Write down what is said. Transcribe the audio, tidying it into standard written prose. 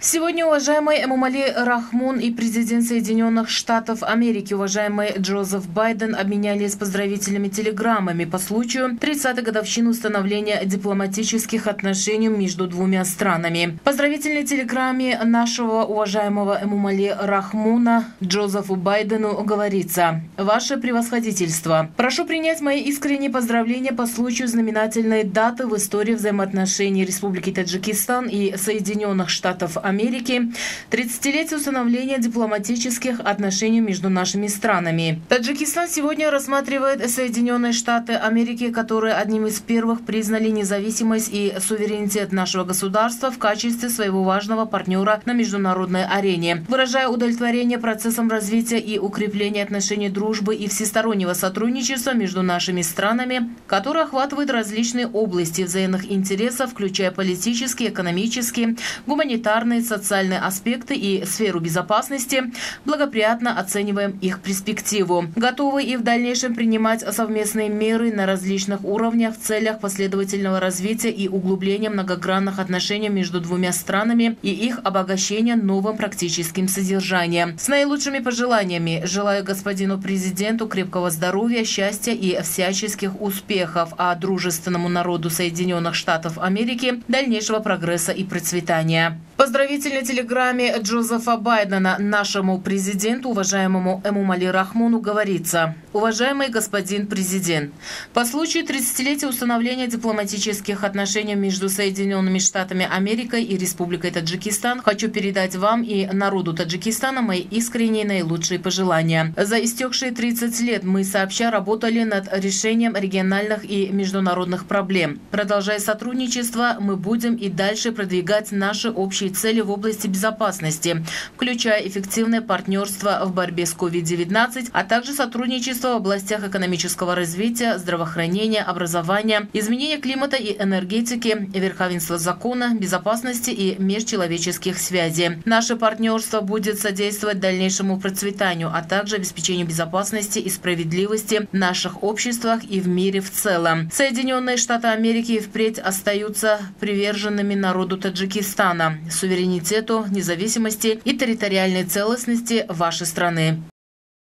Сегодня уважаемый Эмомали Рахмон и президент Соединенных Штатов Америки, уважаемый Джозеф Байден, обменялись поздравительными телеграммами по случаю 30-й годовщины установления дипломатических отношений между двумя странами. В поздравительной телеграмме нашего уважаемого Эмомали Рахмона Джозефу Байдену говорится: «Ваше превосходительство, прошу принять мои искренние поздравления по случаю знаменательной даты в истории взаимоотношений Республики Таджикистан и Соединенных Штатов Америки, 30-летие установления дипломатических отношений между нашими странами. Таджикистан сегодня рассматривает Соединенные Штаты Америки, которые одним из первых признали независимость и суверенитет нашего государства в качестве своего важного партнера на международной арене. Выражая удовлетворение процессом развития и укрепления отношений дружбы и всестороннего сотрудничества между нашими странами, которые охватывают различные области взаимных интересов, включая политические, экономические, гуманитарные, социальные аспекты и сферу безопасности, благоприятно оцениваем их перспективу. Готовы и в дальнейшем принимать совместные меры на различных уровнях в целях последовательного развития и углубления многогранных отношений между двумя странами и их обогащения новым практическим содержанием. С наилучшими пожеланиями желаю господину президенту крепкого здоровья, счастья и всяческих успехов, а дружественному народу Соединенных Штатов Америки дальнейшего прогресса и процветания». В поздравительной телеграмме Джозефа Байдена нашему президенту, уважаемому Эмомали Рахмону, говорится: «Уважаемый господин президент, по случаю 30-летия установления дипломатических отношений между Соединенными Штатами Америки и Республикой Таджикистан хочу передать вам и народу Таджикистана мои искренние наилучшие пожелания. За истекшие 30 лет мы сообща работали над решением региональных и международных проблем. Продолжая сотрудничество, мы будем и дальше продвигать наши общие цели в области безопасности, включая эффективное партнерство в борьбе с COVID-19, а также сотрудничество в областях экономического развития, здравоохранения, образования, изменения климата и энергетики, верховенства закона, безопасности и межчеловеческих связей. Наше партнерство будет содействовать дальнейшему процветанию, а также обеспечению безопасности и справедливости в наших обществах и в мире в целом. Соединенные Штаты Америки впредь остаются приверженными народу Таджикистана, суверенитету, независимости и территориальной целостности вашей страны».